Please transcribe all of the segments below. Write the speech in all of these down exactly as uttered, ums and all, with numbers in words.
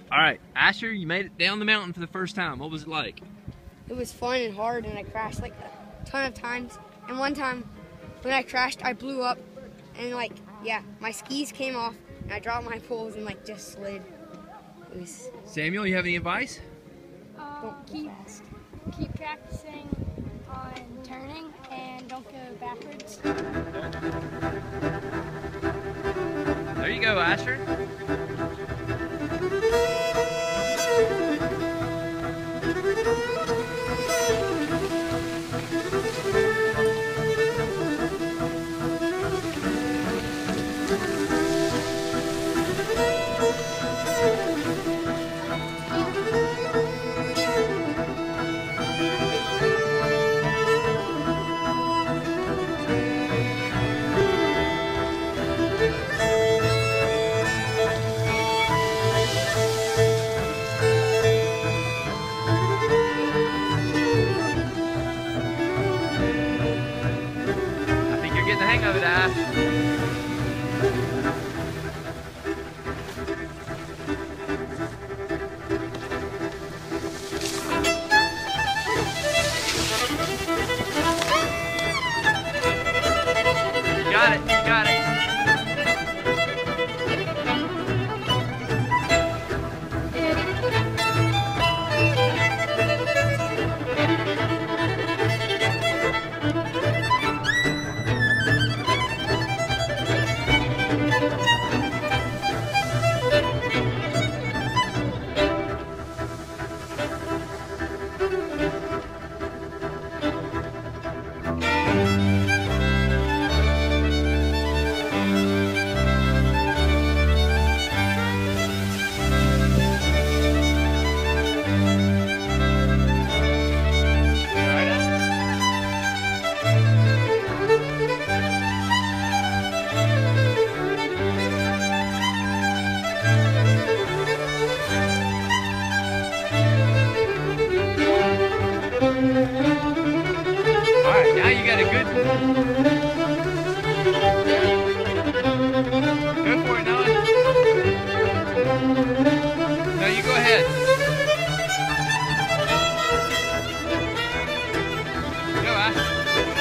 All right, Asher, you made it down the mountain for the first time. What was it like? It was fun and hard, and I crashed like a ton of times. And one time, when I crashed, I blew up, and like, yeah, my skis came off, and I dropped my poles and like just slid. It was. Samuel, you have any advice? Uh, Don't go keep, fast. keep practicing on turning and don't go backwards. There you go, Asher. The hang of it, Ash. You got it, you got it. Alright, now you got a good... Go for it, Noah. No, you go ahead. Go, Ash.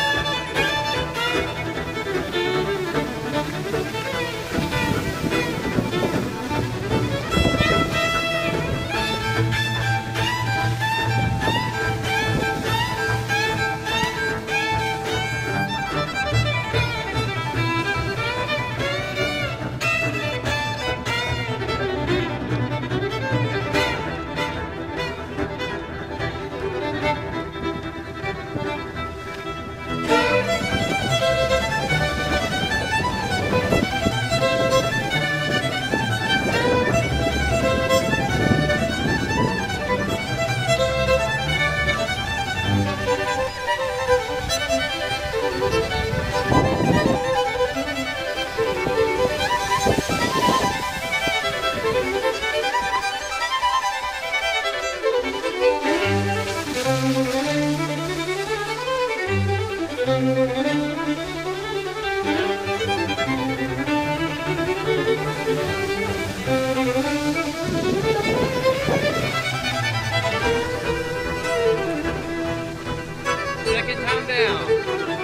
Second time down.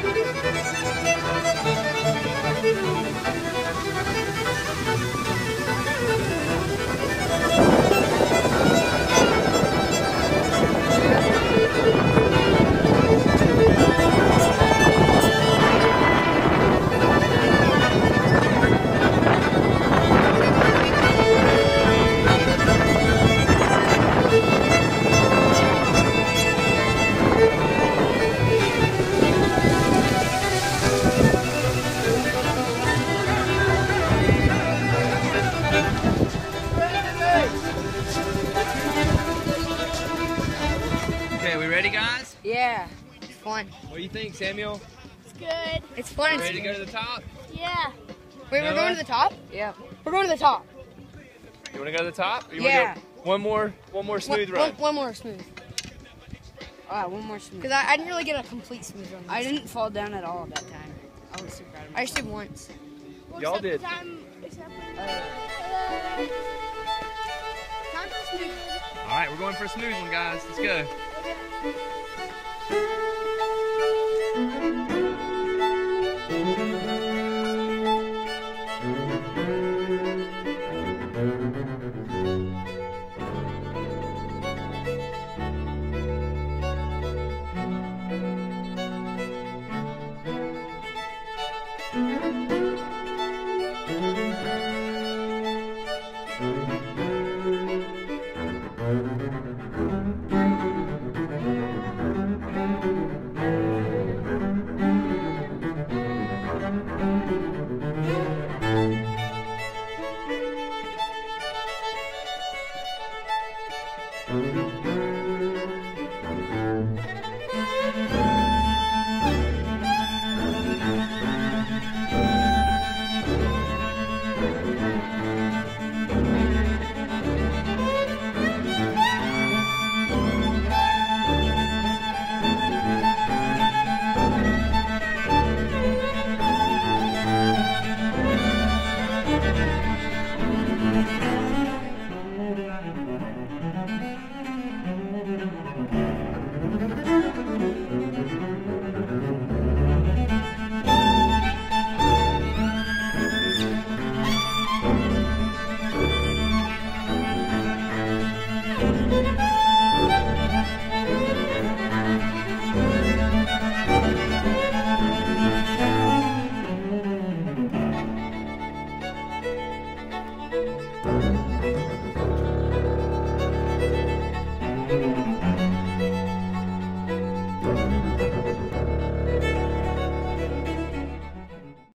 Okay, we ready, guys? Yeah, it's fun. What do you think, Samuel? It's good. It's fun. It's Ready to go to the top? Yeah. Wait, we're Noah? going to the top? Yeah. We're going to the top. You want to go to the top? Or you Yeah. Want to go one more, one more smooth one, run. One, one more smooth. Alright, one more smooth. Because I, I didn't really get a complete smooth run. I didn't fall down at all that time. I was so proud of myself. I just did once. Y'all did. Time, except for, Uh, time right, we're going for a smooth one, guys. Let's go. Thank you.